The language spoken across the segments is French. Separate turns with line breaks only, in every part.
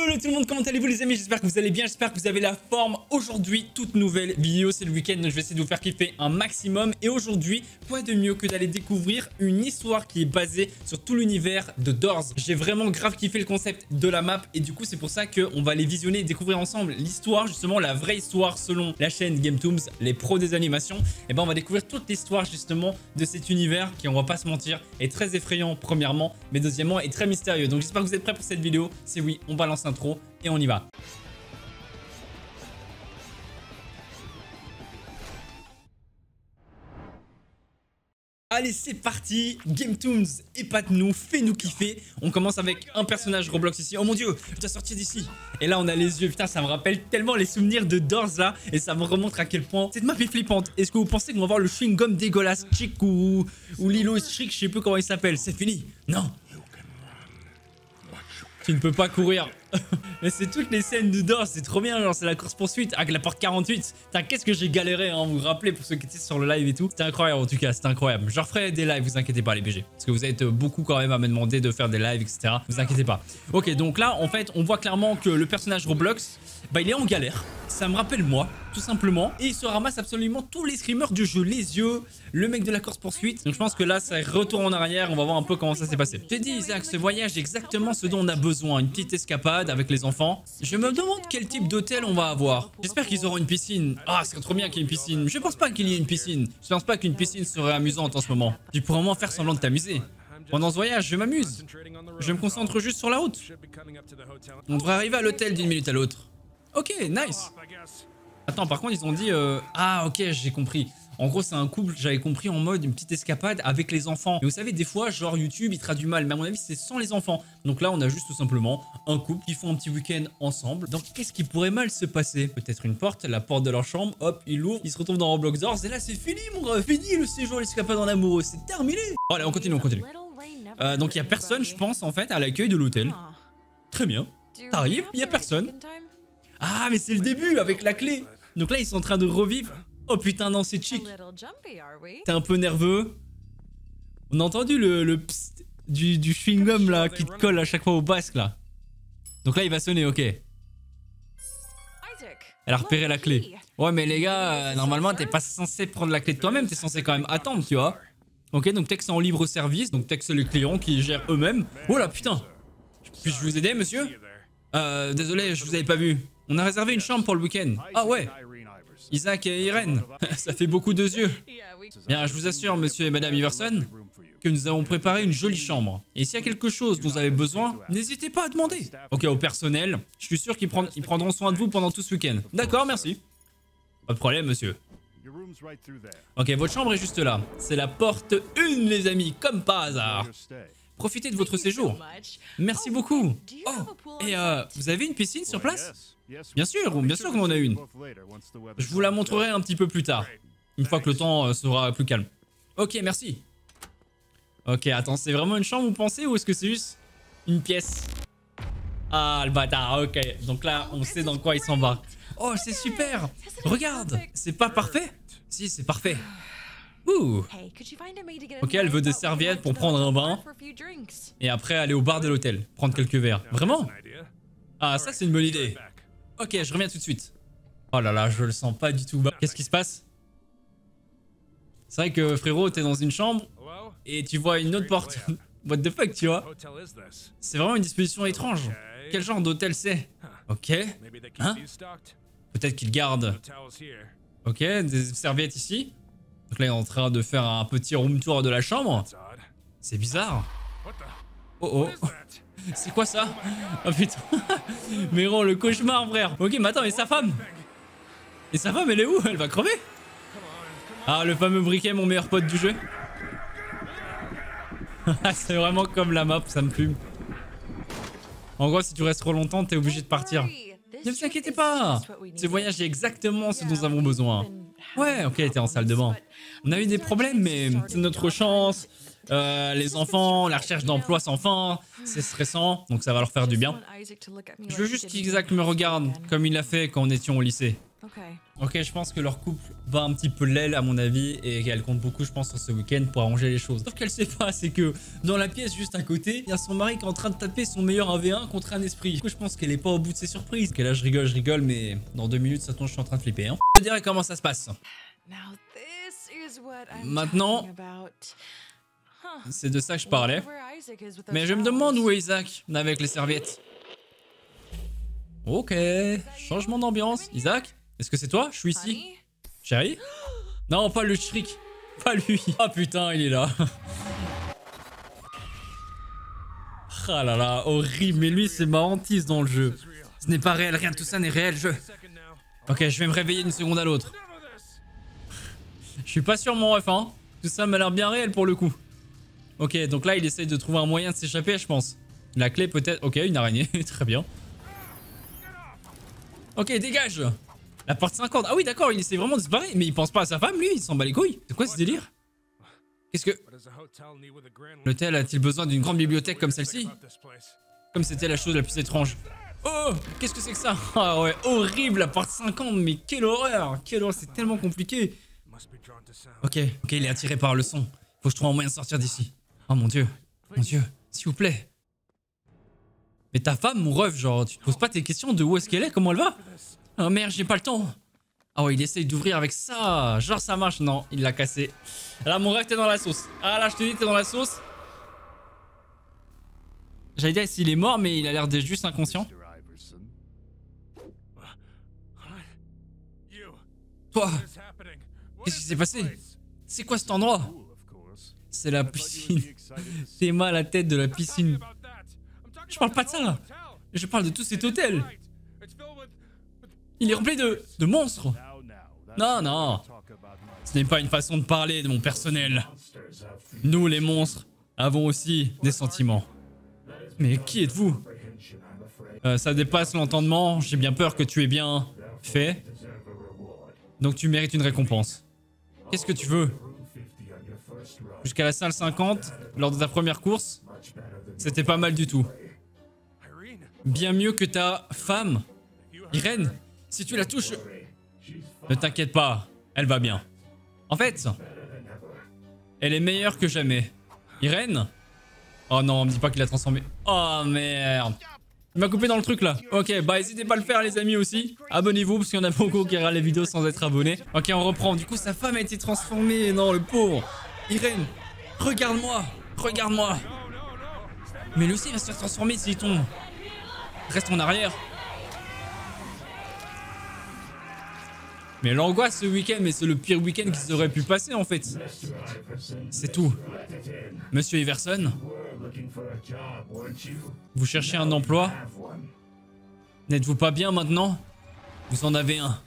Hello tout le monde, comment allez-vous les amis? J'espère que vous allez bien, j'espère que vous avez la forme. Aujourd'hui, toute nouvelle vidéo, c'est le week-end, donc je vais essayer de vous faire kiffer un maximum. Et aujourd'hui, quoi de mieux que d'aller découvrir une histoire qui est basée sur tout l'univers de Doors. J'ai vraiment grave kiffé le concept de la map et du coup c'est pour ça qu'on va aller visionner et découvrir ensemble l'histoire, justement la vraie histoire selon la chaîne GameToons, les pros des animations. Et ben on va découvrir toute l'histoire justement de cet univers qui, on va pas se mentir, est très effrayant premièrement, mais deuxièmement est très mystérieux. Donc j'espère que vous êtes prêts pour cette vidéo. C'est oui, on balance l'intro et on y va. Allez, c'est parti. GameToons, épate-nous, fais-nous kiffer. On commence avec un personnage Roblox ici. Oh mon dieu, je dois sortir d'ici. Et là, on a les yeux. Putain, ça me rappelle tellement les souvenirs de Doors là. Et ça me remontre à quel point cette map est flippante. Est-ce que vous pensez qu'on va voir le chewing-gum dégueulasse Chick ou Lilo Chick, je sais plus comment il s'appelle. C'est fini. Non. Tu ne peux pas courir. Mais c'est toutes les scènes de Doors, c'est trop bien, genre c'est la course-poursuite avec la porte 48. Putain, qu'est-ce que j'ai galéré, hein, vous vous rappelez pour ceux qui étaient sur le live et tout. C'était incroyable en tout cas, c'était incroyable. Je referai des lives, vous inquiétez pas les BG. Parce que vous êtes beaucoup quand même à me demander de faire des lives, etc. Vous inquiétez pas. Ok, donc là, en fait, on voit clairement que le personnage Roblox, bah il est en galère. Ça me rappelle moi, tout simplement. Et il se ramasse absolument tous les screamers du jeu. Les yeux, le mec de la course-poursuite. Donc je pense que là, ça retourne en arrière. On va voir un peu comment ça s'est passé. Je t'ai dit, Isaac, ce voyage est exactement ce dont on a besoin. Une petite escapade avec les enfants. Je me demande quel type d'hôtel on va avoir. J'espère qu'ils auront une piscine. Ah, ce serait trop bien qu'il y ait une piscine. Je pense pas qu'il y ait une piscine. Je pense pas qu'une piscine serait amusante en ce moment. Tu pourrais au moins faire semblant de t'amuser. Pendant ce voyage, je m'amuse. Je me concentre juste sur la route. On devrait arriver à l'hôtel d'une minute à l'autre. Ok, nice. Attends, par contre, ils ont dit... Ah, ok, j'ai compris. En gros, c'est un couple, j'avais compris, en mode une petite escapade avec les enfants. Mais vous savez, des fois, genre YouTube, il traduit mal. Mais à mon avis, c'est sans les enfants. Donc là, on a juste tout simplement un couple qui font un petit week-end ensemble. Donc, qu'est-ce qui pourrait mal se passer? Peut-être une porte, la porte de leur chambre. Hop, ils l'ouvrent, ils se retrouvent dans Roblox Doors. Et là, c'est fini, mon gars. Fini le séjour, l'escapade en amoureux. C'est terminé. Bon, allez, on continue, on continue. Donc, il n'y a personne, je pense, en fait, à l'accueil de l'hôtel. Très bien. T'arrives, il n'y a personne. Ah, mais c'est le début avec la clé. Donc là, ils sont en train de revivre. Oh putain, non, c'est chic. T'es un peu nerveux. On a entendu le psst du chewing-gum là qui te colle à chaque fois au basque là. Donc là, il va sonner, ok. Elle a repéré la clé. Ouais, mais les gars, normalement, t'es pas censé prendre la clé de toi-même. T'es censé quand même attendre, tu vois. Ok, donc peut-être que c'est en libre service. Donc peut-être que c'est les clients qui gèrent eux-mêmes. Oh là, putain. Puis-je vous aider, monsieur? Désolé, je vous avais pas vu. On a réservé une chambre pour le week-end. Ah ouais. Isaac et Irene, ça fait beaucoup de yeux. Bien, je vous assure, monsieur et madame Iverson, que nous avons préparé une jolie chambre. Et s'il y a quelque chose dont vous avez besoin, n'hésitez pas à demander. Ok, au personnel, je suis sûr qu'ils prendront soin de vous pendant tout ce week-end. D'accord, merci. Pas de problème, monsieur. Ok, votre chambre est juste là. C'est la porte 1, les amis, comme par hasard. Profitez de votre séjour. Merci beaucoup. Oh, et vous avez une piscine sur place? Bien sûr qu'on en a une. Je vous la montrerai un petit peu plus tard. Une fois que le temps sera plus calme. Ok, merci. Ok, attends, c'est vraiment une chambre, vous pensez? Ou est-ce que c'est juste une pièce? Ah, le bâtard, ok. Donc là, on sait dans quoi il s'embarque. Oh, c'est super. Regarde, c'est pas parfait? Si, c'est parfait. Ouh. Ok, elle veut des serviettes pour prendre un bain. Et après, aller au bar de l'hôtel. Prendre quelques verres. Vraiment? Ah, ça, c'est une bonne idée. Ok, je reviens tout de suite. Oh là là, je le sens pas du tout. Qu'est-ce qui se passe? C'est vrai que frérot, t'es dans une chambre et tu vois une autre porte. What the fuck, tu vois? C'est vraiment une disposition étrange. Quel genre d'hôtel c'est? Ok. Hein? Peut-être qu'il garde. Ok, des serviettes ici. Donc là, il est en train de faire un petit room tour de la chambre. C'est bizarre. Oh oh. C'est quoi ça? Oh putain. Mais gros, le cauchemar, frère. Ok, mais attends, et sa femme? Et sa femme, elle est où? Elle va crever? Ah, le fameux briquet, mon meilleur pote du jeu. C'est vraiment comme la map, ça me fume. En gros, si tu restes trop longtemps, t'es obligé de partir. Ne vous inquiétez pas. Ce voyage est exactement ce dont nous avons besoin. Ouais, ok, t'es en salle de bain. On a eu des problèmes, mais c'est notre chance. Les enfants, la recherche d'emploi sans fin, c'est stressant, donc ça va leur faire du bien. Je veux juste qu'Isaac me regarde comme il l'a fait quand on était au lycée. Ok, je pense que leur couple va un petit peu l'aile à mon avis et qu'elle compte beaucoup je pense sur ce week-end pour arranger les choses. Sauf qu'elle sait pas, c'est que dans la pièce juste à côté, il y a son mari qui est en train de taper son meilleur 1v1 contre un esprit. Du coup je pense qu'elle est pas au bout de ses surprises. Ok là je rigole mais dans 2 minutes ça tombe, je suis en train de flipper. Hein. Je te dirai comment ça se passe. Maintenant, c'est de ça que je parlais. Mais je me demande où est Isaac avec les serviettes. Ok, changement d'ambiance. Isaac, est-ce que c'est toi? Je suis ici. Chérie? Non, pas le shriek. Pas lui. Ah putain, il est là. Ah là là, horrible. Mais lui, c'est ma hantise dans le jeu. Ce n'est pas réel, rien de tout ça n'est réel, Ok, je vais me réveiller d'une seconde à l'autre. Je suis pas sûr mon ref, hein. Tout ça m'a l'air bien réel pour le coup. Ok, donc là, il essaye de trouver un moyen de s'échapper, je pense. La clé peut-être... Ok, une araignée, très bien. Ok, dégage. La porte 50. Ah oui, d'accord, il essaie vraiment de se barrer. Mais il pense pas à sa femme, lui, il s'en bat les couilles. C'est quoi ce délire? Qu'est-ce que... L'hôtel a-t-il besoin d'une grande bibliothèque comme celle-ci? Comme c'était la chose la plus étrange. Oh, qu'est-ce que c'est que ça? Ah ouais, horrible, la porte 50, mais quelle horreur. Quelle horreur, c'est tellement compliqué. Ok, il est attiré par le son. Faut que je trouve un moyen de sortir d'ici. Oh mon dieu, s'il vous plaît. Mais ta femme, mon ref, genre, tu te poses pas tes questions de où est-ce qu'elle est, comment elle va? Oh merde, j'ai pas le temps. Ah ouais, il essaye d'ouvrir avec ça. Genre, ça marche. Non, il l'a cassé. Là, mon ref, t'es dans la sauce. Ah là, je te dis, t'es dans la sauce. J'allais dire s'il est mort, mais il a l'air d'être juste inconscient. Toi, qu'est-ce qui s'est passé? C'est quoi cet endroit? C'est la piscine. T'es mal à la tête de la piscine. Je parle pas de ça. Je parle de tout cet hôtel. Il est rempli de monstres. Non. Ce n'est pas une façon de parler de mon personnel. Nous, les monstres, avons aussi des sentiments. Mais qui êtes-vous? Ça dépasse l'entendement. J'ai bien peur que tu aies bien fait. Donc tu mérites une récompense. Qu'est-ce que tu veux? Jusqu'à la salle 50, lors de ta première course, c'était pas mal du tout. Bien mieux que ta femme. Irène, si tu la touches... Ne t'inquiète pas, elle va bien. En fait, elle est meilleure que jamais. Irène? Oh non, me dis pas qu'il a transformé. Oh merde. Il m'a coupé dans le truc là. Ok, bah n'hésitez pas à le faire les amis aussi. Abonnez-vous parce qu'il y en a beaucoup qui regardent les vidéos sans être abonnés. Ok, on reprend. Du coup, sa femme a été transformée. Non, le pauvre. Irène, regarde-moi. Regarde-moi. Mais lui aussi il va se faire transformer s'il tombe. Reste en arrière. Mais l'angoisse ce week-end, mais c'est le pire week-end qui serait pu passer en fait. C'est tout. Monsieur Iverson, vous cherchez un emploi? N'êtes-vous pas bien maintenant? Vous en avez un.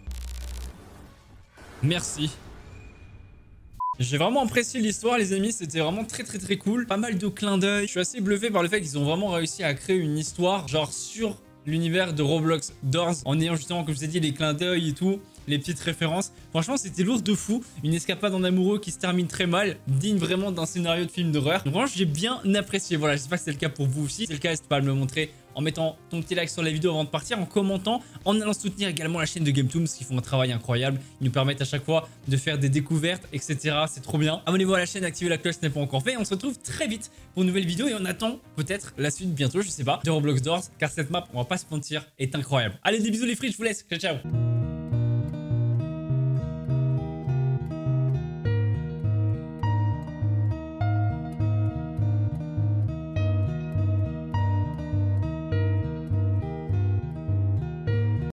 Merci. J'ai vraiment apprécié l'histoire les amis, c'était vraiment très cool. Pas mal de clins d'œil. Je suis assez bluffé par le fait qu'ils ont vraiment réussi à créer une histoire genre sur l'univers de Roblox Doors en ayant justement comme je vous ai dit les clins d'œil et tout, les petites références. Franchement c'était lourd de fou, une escapade en amoureux qui se termine très mal, digne vraiment d'un scénario de film d'horreur. Donc franchement j'ai bien apprécié, voilà, j'espère que c'est le cas pour vous aussi. Si c'est le cas, n'hésite pas à me le montrer en mettant ton petit like sur la vidéo avant de partir, en commentant, en allant soutenir également la chaîne de GameToons qui font un travail incroyable. Ils nous permettent à chaque fois de faire des découvertes, etc. C'est trop bien. Abonnez-vous à la chaîne, activez la cloche si ce n'est pas encore fait. Et on se retrouve très vite pour une nouvelle vidéo et on attend peut-être la suite bientôt, je sais pas, de Roblox Doors, car cette map, on va pas se mentir, est incroyable. Allez, des bisous les frites, je vous laisse. Ciao, ciao.